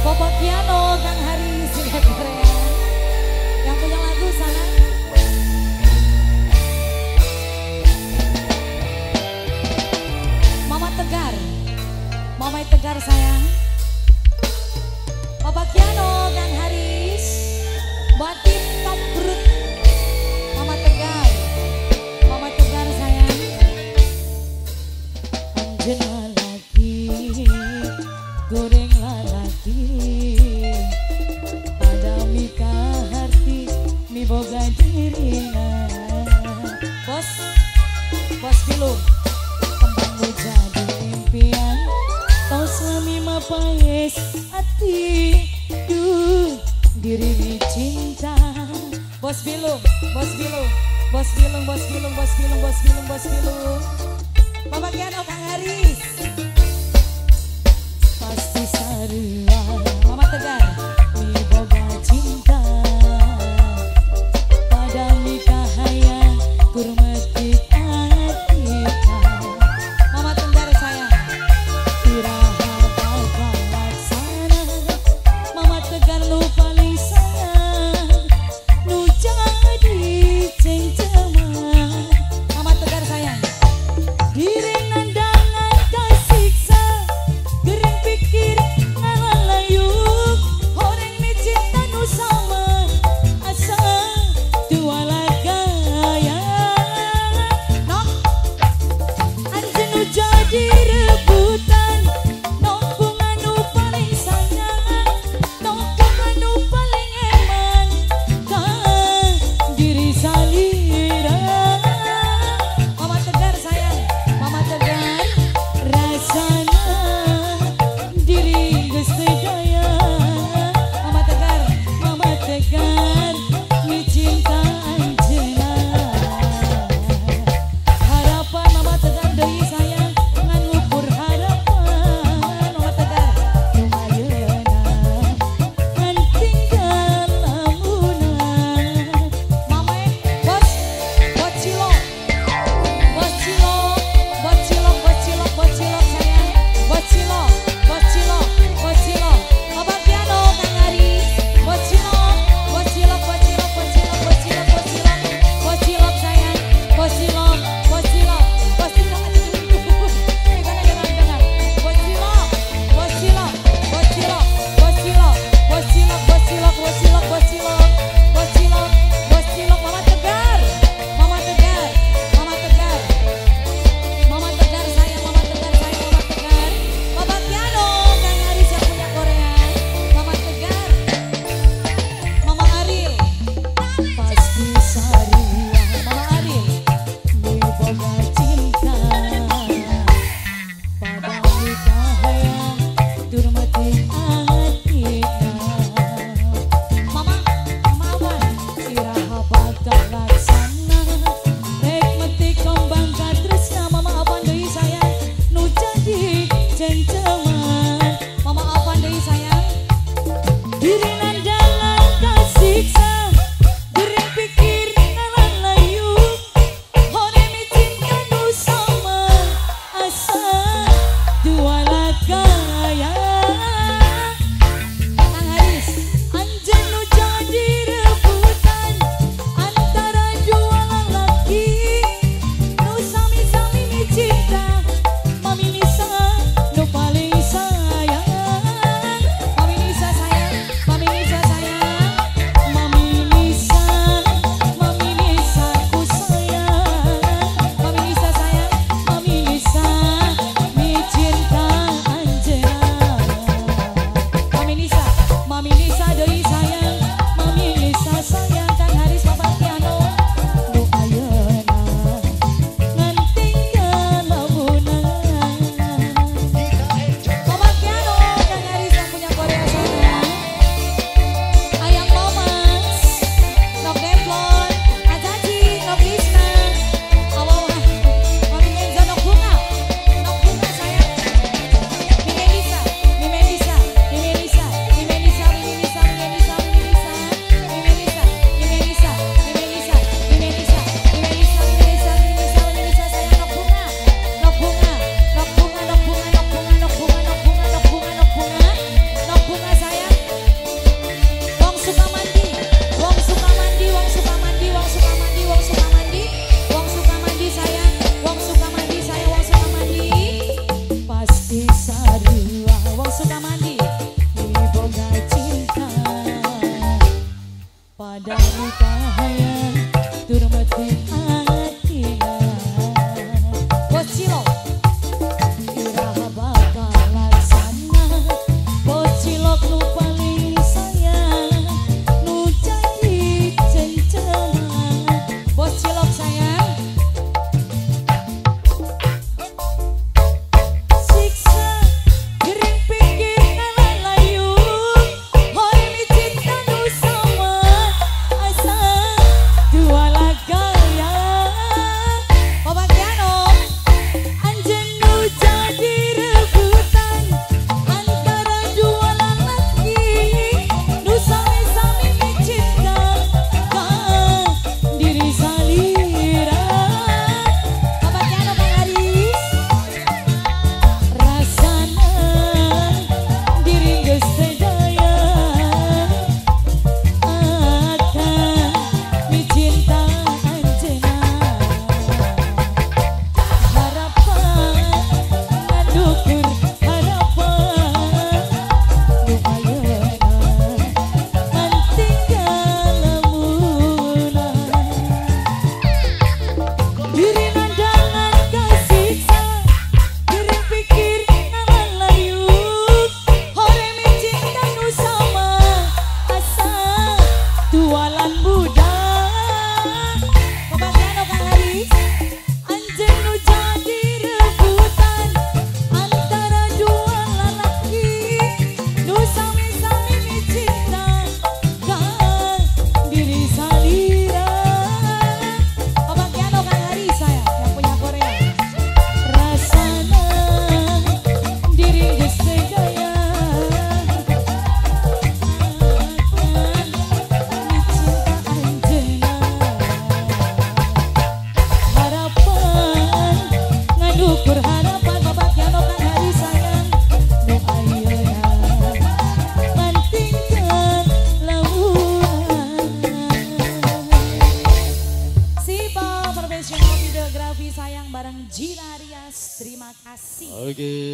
Bapak Kiano, Kang Hari, Silat Korea. Yang punya lagu sana. Mama Tegar, Mama Tegar sayang. Bapak Kiano, Kang Haris, Batin Top Brut, Mama Tegar sayang. Anjena lagi, goreng lagi, ada mika hati, mi boga dirina. Bos film, kembang jadi impian, tau suami mapayes hati, diri mi cinta. Bos film. Bapak Kiano, Kang Haris. Pasti sarua, Mama Tegar, mi boga cinta. Pada nikah hayang kurmeti atika. Mama Tegar sayang. Iraha bakal laksana. Mama Tegar lu paling sayang, nu jadi cengceman. Mama Tegar sayang. Giring nandangan kasiksa, gering pikir ngalayuk, horeng mi cinta nu sama, asa dua lagaya. Nok, anjen nu jadi rebutan, nok bunga nu paling sayang, nok bunga nu paling eman, kang diri salira. Mama Tegar sayang, Mama Tegar rasana diri geus teu daya. Mama Tegar mi cinta anjeunna. Harapan Mama Tegar deui sayang ngan ngukur harapan. kasih. Oke.